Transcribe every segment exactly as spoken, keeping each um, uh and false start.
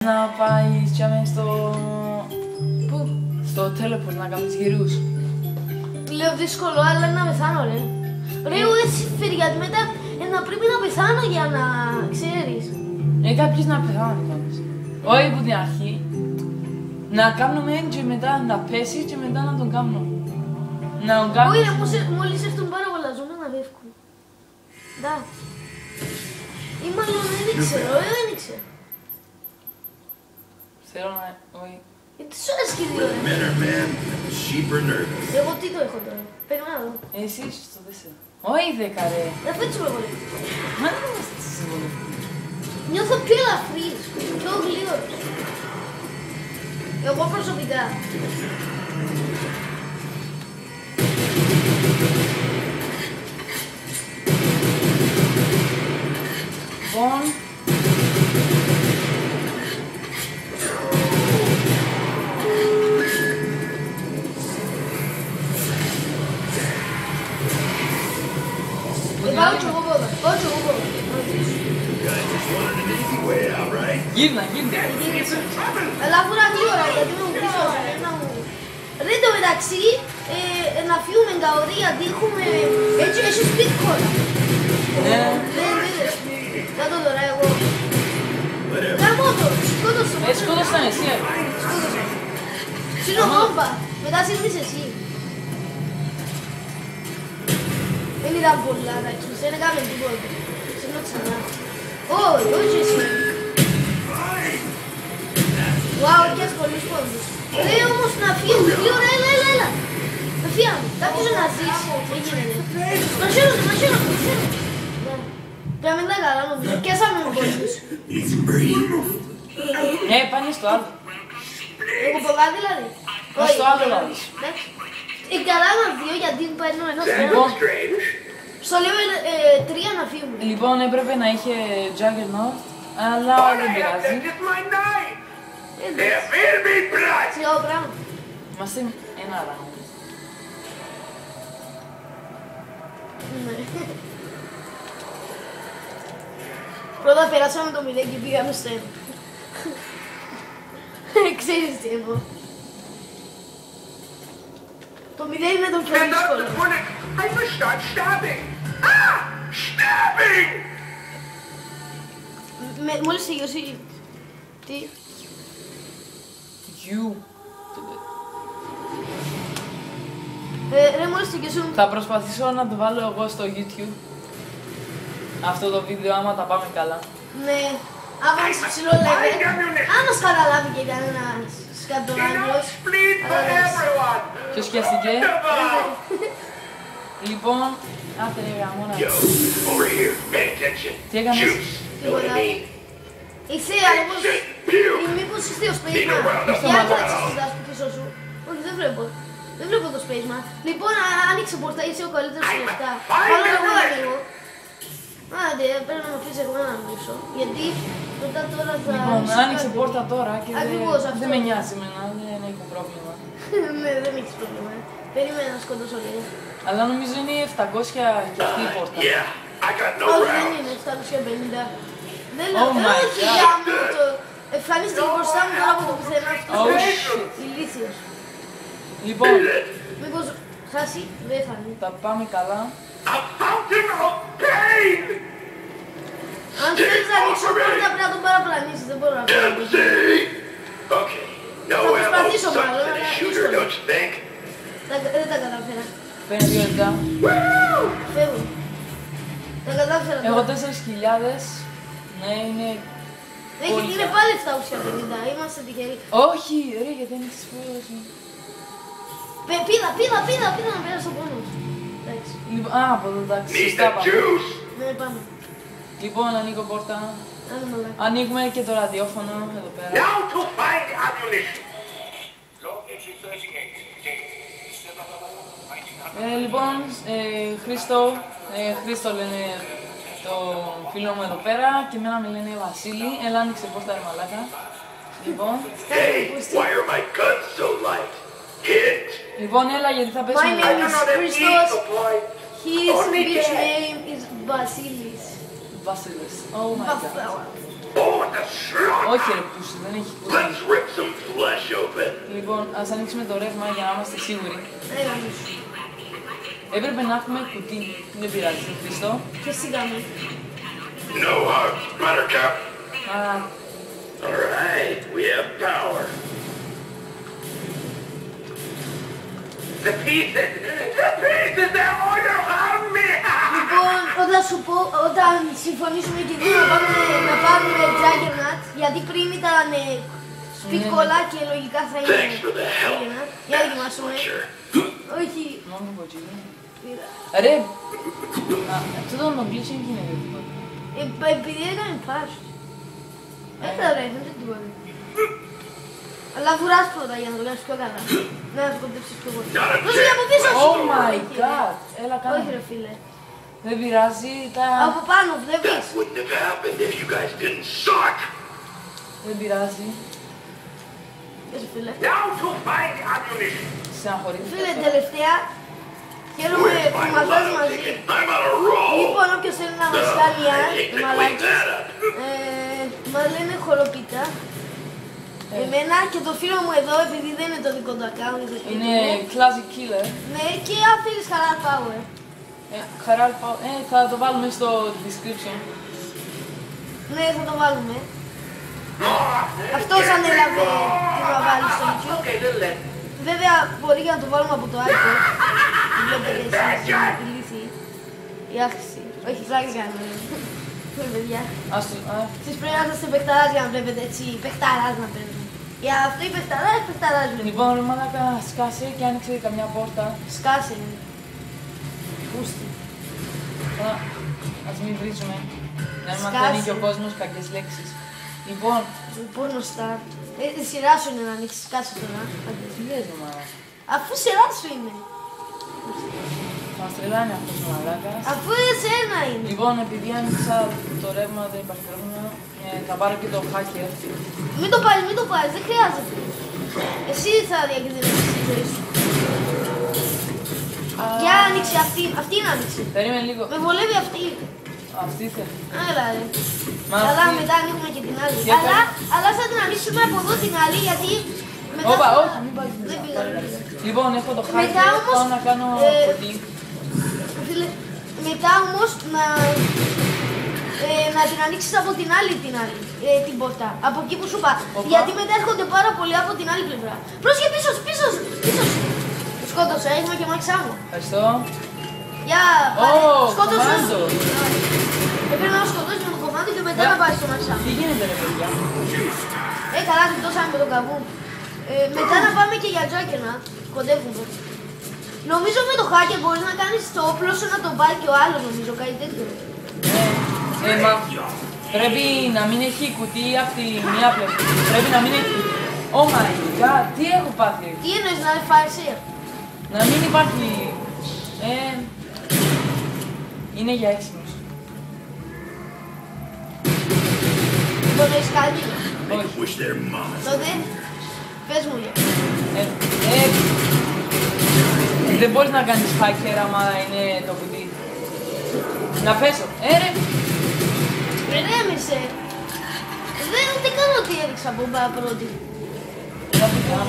Να πάει στο... Πού? Στο teleport να κάνεις γυρούς. Λέω δύσκολο, αλλά να πεθάνω ρε. Ρε, εγώ έτσι φέρει, γιατί μετά ε, να πρέπει να πεθάνω για να ξέρεις. Ε, κάποιος να πεθάνει πάντως. Όχι από την αρχή. Να κάνουμε και μετά να πέσει και μετά να τον κάνω. Να τον κάνω. Όχι ρε, μόλις έρθουν πάρα πολλά ζώνα να φεύγουν. Ντά. Ή μάλλον δεν ήξερα, εγώ δεν ήξερα. Θέλω να... όχι. Γιατί σου αρέσει και δύο ρε. Εγώ τι το έχω τώρα, περιμένω να δω. Εσύ είσαι στο τέσσερα. Όχι δέκα ρε. Να φέτσω με πολύ. Μα δεν είμαστε στη συμβολή. Νιώθω πιο ελαφρύς, πιο γλύωρος. Εγώ προσωπικά. Λοιπόν... Πάω και εγώ πόδα, πάω και εγώ πόδα. Γύρνα, γύρνα. Αλλά αφορά γλύωρα, γιατί με μου πίσω να μου... Ρε το μεταξύ, να φύγουμε καωρί, γιατί έχουμε... Έτσι έχεις σπίτι χώρα. Ναι. Δεν είδες. Κάτω τώρα εγώ. Γαμώ το, σκότωσα. Ε, σκότωσαν εσύ, ε. Σκότωσα. Συνοχόμπα, μετά σύρνεις εσύ. Δεν ήταν πολλά, εντάξει, δεν έκαμε τίποτα. Σύρνω ξανά. Όχι, όχι εσύ. Wow, έχεις πολλούς πόντους. Λέει όμως να φύγουν, γλύωρα, έλα, έλα, έλα. Να φύγαμε, κάποιος να ζήσει, δεν γίνεται. Να σύρονται, να σύρονται, να σύρονται. Για μην τα καλά νομίζω, κέσαμε με πόντους. Ε, πάνε στο άλλο. Εγώ πολλά δηλαδή. Πας στο άλλο δηλαδή. Ε, καλά να δύο γιατί παίρνω ένας Λοιπόν, στο λέω τρία να φύγουμε. λοιπόν, έπρεπε να είχε Juggernaut, αλλά δεν πειράζει. Σιγά πράγμα. Είμαστε ένα round. Πρώτα περάσαμε το μηδέν και πήγαμε στο ένα. Ξέρεις τι εννοώ. Το μηδέν είναι το πιο δύσκολο. Μόλις τελειώσει... Τι? You. Ρε μόλις τελειώσουν... Θα προσπαθήσω να το βάλω εγώ στο YouTube. Αυτό το βίντεο άμα τα πάμε καλά. Ναι. Άμα είσαι ψηλό level. Άμα σου καταλάβει και κανένας σκατονάγγλος. Ποιος σκέφτηκε? Λοιπόν, άτε ρε γαμώνα. Τι έκανες? Τίποτα. Είσαι άλλος, μήπως είστε ο Spaceman. Για άκραξες τις δάσκου πίσω σου. Όχι, δεν βλέπω. Δεν βλέπω το Spaceman. Λοιπόν, άνοιξε πόρτα, είσαι ο καλύτερος σε λεφτά. Βάλω εγώ εγώ. Άντε, πρέπει να με αφήσεις εγώ να ανοίξω. Γιατί μετά τώρα θα... Λοιπόν, άνοιξε πόρτα τώρα και δεν με νοιάζει εμένα, δεν έχω πρόβλημα. Ναι, δεν έχεις πρόβλημα. Περίμενα να σκοτώσω λίγο. Αλλά νομίζω είναι επτακόσια και αυτή η πόρτα. Όχι, δεν είναι επτακόσια πενήντα. Δεν λέω, όχι για μου το... Εμφανίστηκε μπροστά μου τώρα από το πουθενά αυτός. Ηλίθιος. Λοιπόν, μήπως χάσει, δεν θα είναι. τα πάμε καλά. Αν θέλεις να ανοίξω πόρτα πρέπει να τον παραπλανήσεις, δεν μπορώ να κάνω. Θα προσπαθήσω μάλλον, αλλά δύσκολο. Δεν τα κατάφερα. Παίρνει δύο λεπτά. Φεύγω. Τα κατάφερα. Εγώ τέσσερις χιλιάδες. Ναι, είναι... Είναι πάλι εφτά ουσία πενήντα, είμαστε τυχεροί. Όχι, ρε, γιατί δεν έχεις φύγει. Πήδα, πήδα, πήδα, πήδα να πέρασω πόνο. Εντάξει. Α, από εδώ εντάξει, σωστά πάμε. Ναι, πάμε. Λοιπόν, ανοίγω πόρτα. Άνοιγμα όλα. Ανοίγουμε και το ραδιόφωνο εδώ πέρα. Ε, λοιπόν, ε, Χρήστο, ε, Χρήστο λένε το φίλο μου εδώ πέρα και εμένα με λένε Βασίλη. Έλα, άνοιξε πόρτα ρε μαλάκα. Λοιπόν. Λοιπόν, έλα γιατί θα πέσουμε. My name is Christos. His bitch name is Vasilis. Vasilis. Oh my god. Όχι ρε πούσι, δεν έχει πούσι. Λοιπόν, ας ανοίξουμε το ρεύμα για να είμαστε σίγουροι. Έλα μισό. Έπρεπε να έχουμε κουτί. Δεν πειράζει, Χριστό. Και σιγάμε. No hugs, Buttercup. Α, All right, we have power. The pieces, the pieces, they're all around me. Λοιπόν, όταν σου πω, όταν συμφωνήσουμε και δύο να πάμε να πάρουμε Juggernaut, γιατί πριν ήταν Speed Cola και λογικά θα είναι Thanks for the help. Juggernaut. Για να δοκιμάσουμε. Sure. Όχι. μόνο κοτσίδι. πήρα. Ρε, α, αυτό το νομπλής δεν γίνεται τίποτα. Ε, επειδή έκανε πάση. Έτα ρε, δεν είναι τίποτα. Αλλά βουράς πρώτα για να το κάνεις πιο καλά. Να το κοντέψεις πιο πολύ. Δώσε για από πίσω σου! Oh my god! Έλα Όχι κάνε. ρε φίλε. Δεν πειράζει, τα... Από πάνω, βλέπεις. That wouldn't have happened if you guys didn't suck. Δεν πειράζει. Πες φίλε. Now to find ammunition. Συναχωρήθηκα. Φίλε, τελευταία. Χαίρομαι που μας βάζει μαζί. I'm on a roll. Λοιπόν, όποιος θέλει να μας Oh, κάνει I αν, hate to clean μαλάκες, that up. ε, μας λένε χοροπίτα. Εμένα και το φίλο μου εδώ, επειδή δεν είναι το δικό του account, είναι το σπίτι Είναι μου. classic killer. Ναι, και αν θέλεις Halal Power. Ε, χαρά, πάω- ε, θα το βάλουμε στο description. Ναι, θα το βάλουμε. Αυτός ανέλαβε τι να βάλει στο YouTube. Okay, little less. Βέβαια, μπορεί και να το βάλουμε από το iPod. Βλέπετε εσείς, η λύθη, η άσκηση. Όχι, φλάκα κάνω. Ναι, παιδιά. Ας το... α, Εσείς πρέπει να είστε παιχταράς για να βλέπετε έτσι, παιχταράς να παίρνουν. Για αυτό η παιχταρά, η παιχταράς βλέπετε. Λοιπόν, ρε μαλάκα, σκάσε και άνοιξε καμιά πόρτα. Σκάσε είναι. Πούστη. Α, ας μην βρίζουμε. Να μην Σκάσε. μαθαίνει και ο κόσμος κακές λέξεις. Λοιπόν, Πόνο Star. Ε, η σειρά σου είναι να ανοίξεις, σκάσε τώρα. Άντε. τι λες ρε μαλάκα. Αφού σειρά σου είναι. Μας τρελάνε αυτός ο μαλάκας. Αφού εσένα είναι. Λοιπόν, επειδή άνοιξα το ρεύμα, δεν υπάρχει πρόβλημα. Ε, θα πάρω και το hacker. Μην το πάρεις, μην το πάρεις, δεν χρειάζεται. Εσύ θα διακινδυνεύσεις τη ζωή σου. Α, Για άνοιξε αυτή, αυτή είναι άνοιξε. Περίμενε λίγο. Με βολεύει αυτή. Αυτή θέλει. Έλα ρε. Μα Αλλά αυτή- μετά ανοίγουμε και την άλλη. Για Αλλά, κάνε. αλλά θα την ανοίξουμε από εδώ την άλλη γιατί μετά Όπα, θα- όχι, μην πάρεις Δεν μέσα. πήγα, δεν πήγα. Λοιπόν, έχω το Μετά hacker, όμως, πάω να κάνω ε, κουτί. Φίλε, μετά όμως να, ε, να την ανοίξεις από την άλλη την άλλη, ε, την πόρτα. Από εκεί που σου είπα. Οπα. Γιατί μετά έρχονται πάρα πολλοί από την άλλη πλευρά. Πρόσεχε πίσω σου, πίσω σου, πίσω σου. Το σκότωσα, έχουμε και μάξα μου. Ευχαριστώ. Για, Ω, πάρε, σκότωσε. κομμάντο. Έπρεπε να σκοτώσεις με το κομμάτι και μετά Για- να πάρεις το μάξα μου. Τι γίνεται ρε παιδιά. Ε, καλά, γλιτώσαμε με τον καβού. Ε, μετά να πάμε και για Juggernaut. Κοντεύουμε. Νομίζω με το hacker μπορείς να κάνεις το όπλο σου να τον πάρει και ο άλλος, νομίζω, κάτι τέτοιο. Ε, ε, μα πρέπει να μην έχει κουτί από τη μία πλευρά. Πρέπει να μην έχει. Oh my god, τι έχω πάθει. Τι εννοείς να είναι φάρση. Να μην υπάρχει. Ε, είναι για έξυπνους. Τον έχεις κάτι. Όχι. Wish their mamas. Τότε, πες μου λίγο. Ε, ε, δεν μπορείς να κάνεις hacker άμα είναι το κουτί. Να πέσω. Ε, ρε. Ρέμισε. Δεν ούτε καν ότι έδειξα από μπα πρώτη. Έλα γρήγορα.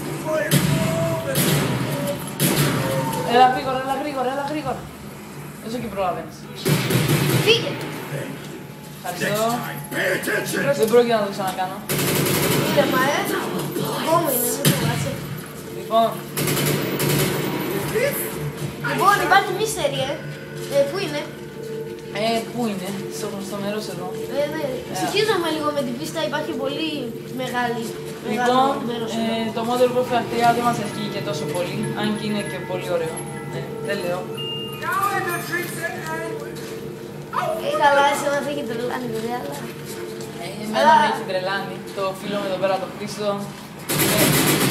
Έλα γρήγορα, έλα γρήγορα, έλα γρήγορα. Όσο και προλαβαίνεις. Φύγε. Ευχαριστώ. Pay attention. Δεν πρόκειται να το ξανακάνω. Ήρεμα, ε. Εγώ μου είναι, μην φοβάσαι. Λοιπόν, Λοιπόν, υπάρχει μίστερι, ε. Ε, πού είναι. ε, πού είναι, στο γνωστό μέρος εδώ. Ε, ναι. Συγχύζομαι λίγο με την πίστα, υπάρχει πολύ μεγάλη. Μεγάλο Λοιπόν, μέρος εδώ. ε, το Modern Warfare τρία δεν μας αρκεί και τόσο πολύ, αν και είναι και πολύ ωραίο. Ε, δεν λέω. Ε, καλά, εσένα θα έχει τρελάνει βέβαια, αλλά... Ε, εμένα με έχει τρελάνει το φίλο με εδώ πέρα το Χρήστο. Ε,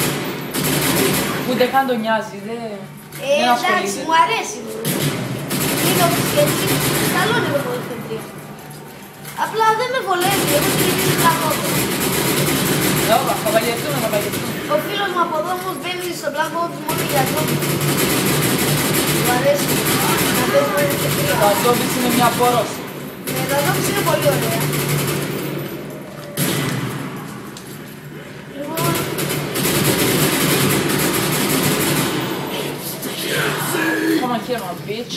ούτε καν τον νοιάζει, δεν, Ε, δεν εντάξει, ασχολείται. μου αρέσει. Μην το πεις και έτσι, καλό είναι το Modern τρία. Απλά δεν με βολεύει, εγώ στηρίζει πλακό. Ε, όπα, θα παγιευτούμε, θα παγιευτούμε. Ο φίλος μου από εδώ όμως μπαίνει στο Black Ops μόνο για ζόμπι. Μου αρέσει να παίζουμε και τρία. Τα zombies είναι μια πόρος. Ναι, τα zombies είναι πολύ ωραία. τέρμα, bitch.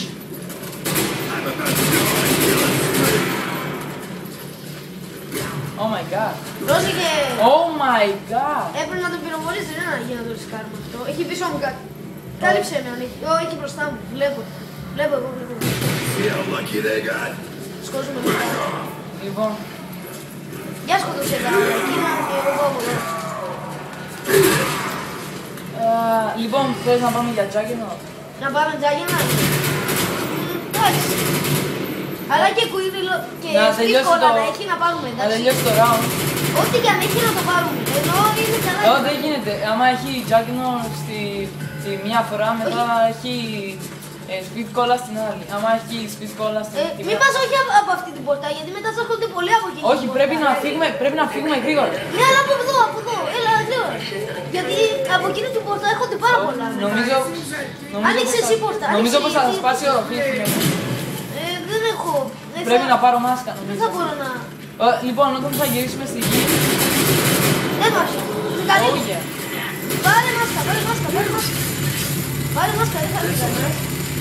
Oh my god. Πρόσεχε! Oh my god. Έπρεπε να τον πυροβολείς, δεν είναι ανάγκη να το ρισκάρουμε αυτό. Έχει πίσω μου κάτι. Κάλυψε με αν έχει. Ω, έχει μπροστά μου. Βλέπω. Βλέπω εγώ, βλέπω. Σκόζουμε μετά. Λοιπόν, Για σκοτώσε τα εκείνα και εγώ από εδώ. ε, λοιπόν, θες να πάμε για Juggernaut? Να πάμε τζάγινα. Εντάξει. Αλλά και κουίριλο και Να τελειώσει σπίσκολα το- να έχει να πάρουμε, Να εντάξει. τελειώσει το round. Ό,τι και αν έχει να το πάρουμε. Ενώ είναι καλά. Εδώ δεν γίνεται. Άμα έχει Juggernaut στη, στη μία φορά, μετά έχει ε, speed cola στην άλλη. Άμα έχει speed cola στην Ε, τη μην μία- πας όχι από, από αυτή την πόρτα, γιατί μετά θα έρχονται πολλοί από εκεί. Όχι, πρέπει να φύγουμε, πρέπει να φύγουμε γρήγορα. Ναι, αλλά από εδώ, από εδώ. Έλα, γρήγορα. Γιατί από εκείνη την πόρτα έρχονται πάρα πολλά. Νομίζω, νομίζω Άνοιξε πως εσύ θα- πόρτα, Νομίζω άνοιξε πως θα εσύ. σπάσει η οροφή. Ε, δεν έχω. Δεν Πρέπει θα- να πάρω μάσκα, Δεν νομίζω. θα μπορώ να. Ε, Λοιπόν, όταν θα γυρίσουμε στη γη, Δεν μάχη. Είναι καλή. oh yeah. Πάρε μάσκα, πάρε μάσκα, πάρε μάσκα. Πάρε μάσκα, δεν θα βγει κανένας.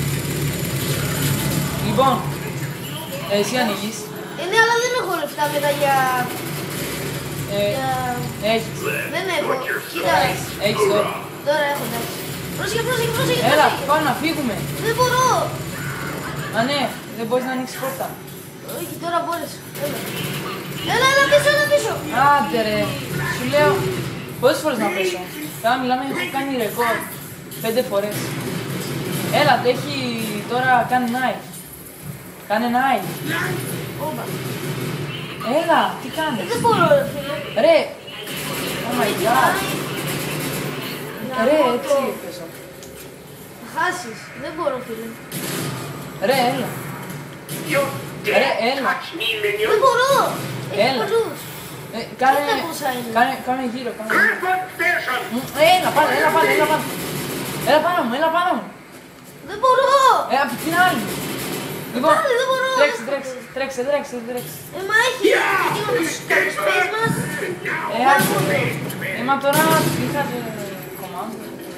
Λοιπόν, ε, εσύ ανοίγεις. Ε, ναι, αλλά δεν έχω λεφτά μετά για... Ε, για... έχεις. Δεν έχω. Κοίτα, Έχεις τώρα. τώρα έχω, εντάξει. Πρόσεχε, πρόσεχε, πρόσεχε. Έλα, πρόσεχε. πάμε να φύγουμε. Δεν μπορώ. Α, ναι, δεν μπορείς να ανοίξεις πόρτα. Όχι, τώρα μπορείς. Έλα. Έλα, έλα πίσω, έλα πίσω. Άντε ρε, σου λέω πόσες φορές να πέσω. Τώρα μιλάμε, έχω κάνει ρεκόρ. Πέντε φορές. Έλα, το έχει τώρα κάνει knife. Κάνε knife. Όπα. Έλα, τι κάνεις. Δεν μπορώ, ρε φίλε. Ρε, oh my god. Να Ρε, πω έτσι το- πέσω. Θα χάσεις. Δεν μπορώ, φίλε. Ρε, έλα. You Ρε, dare έλα. touch me, Δεν minion! μπορώ. Έχει Έλα. πολλούς. Ε, κάνε, Κοίτα πόσα είναι. κάνε, κάνε γύρω, κάνε γύρω. Crippled version! Μ, Έλα, πάνω, έλα πάνω, έλα πάνω. Έλα πάνω μου, έλα πάνω μου. Δεν μπορώ. Ε, απ' την άλλη. Λοιπόν, Πάλι δεν μπορώ. τρέξε, τρέξε, τρέξε, τρέξε, τρέξε. Ε, μα έχει εκείνο το space μας. Ε, άκου. Ε, μα τώρα είχατε κομμάτι.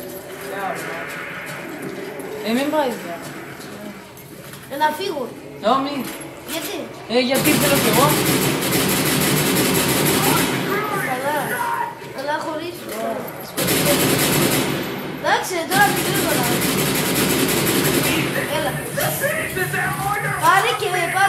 Ε, μην πάει πια. Ε, να φύγω. Ε, μη. Γιατί. Ε, γιατί θέλω κι εγώ. Καλά. Αλλά χωρίς. Εντάξει, τώρα πιο γρήγορα. Έλα. This is the order! Πάρε και